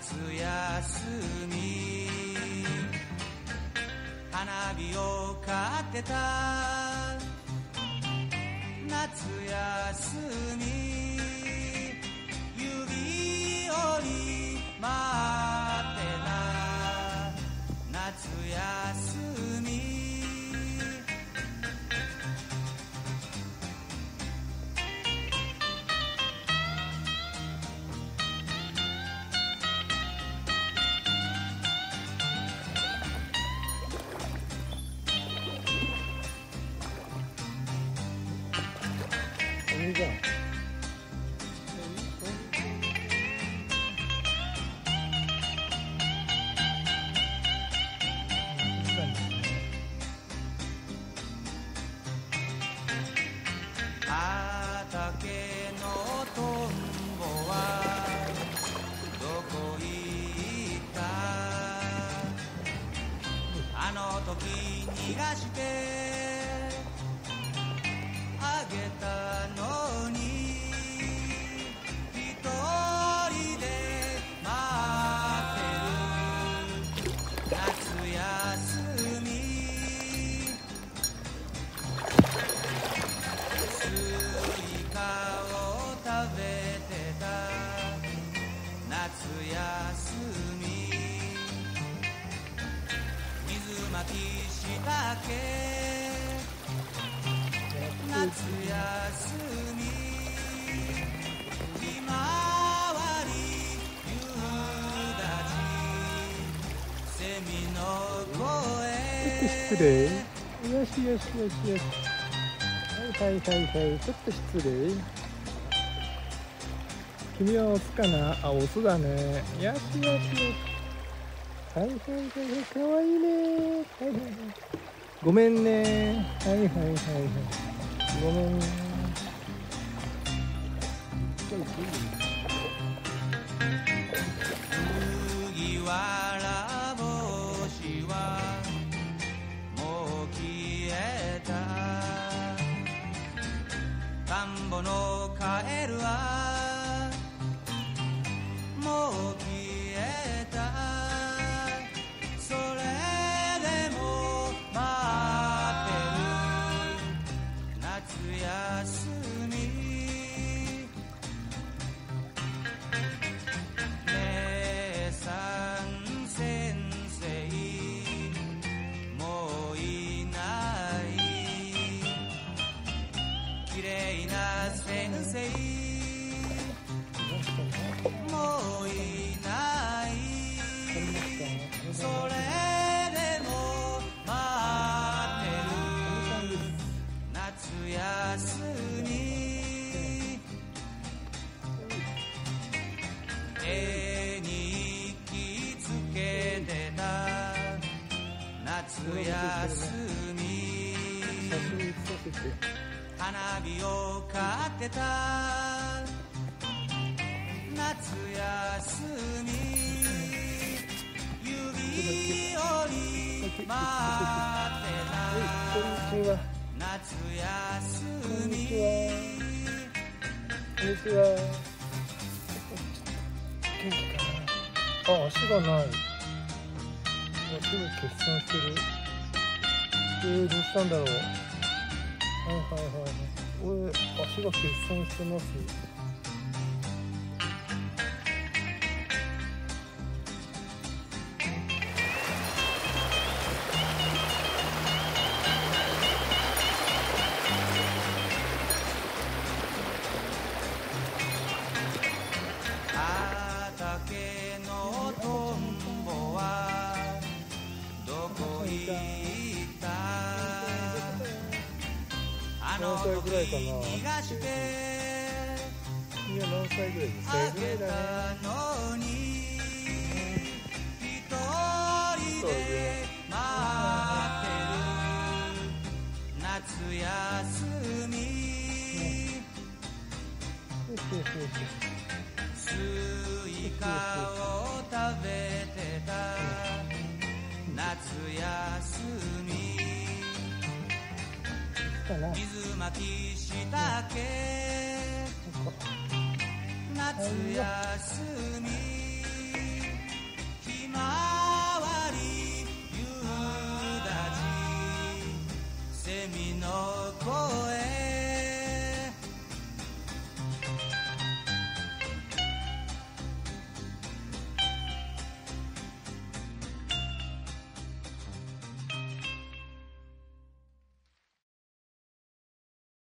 休み花火を買ってた夏休み指折り待ってた夏休み畑のトンボはどこ行ったあの時逃がしてあげたのに一人で待ってる夏休みスイカを食べてた夏休み水まきしたけ夏休みひまわり夕立セミの声失礼。よしよしよしよし。はいはいはいはい。ちょっと失礼。君はオスかなあ、オスだね。よしよしよし。はいはいはいはい。かわいいね。はいはいはい。ごめんね。はいはいはいはい。ごめんね。 麦わら帽子はもう消えた田んぼのカエルはもう消えたそれでも待ってる夏休み姉さん先生もういない綺麗な先生もういないそれでも待ってる夏休み絵に日記つけてた夏休み花火を買ってた夏休み指折り待ってた夏休みこんにちは。元気かなあ、足がない。足が欠損してる。どうしたんだろう。はいはいはい。俺、足が欠損してます。 畑のトンボはどこ行ったあの時逃がしていや、何歳ぐらいですか？ あげたのに一人で待ってる夏休みスイカを食べてた夏休み水まきしたけ夏休みま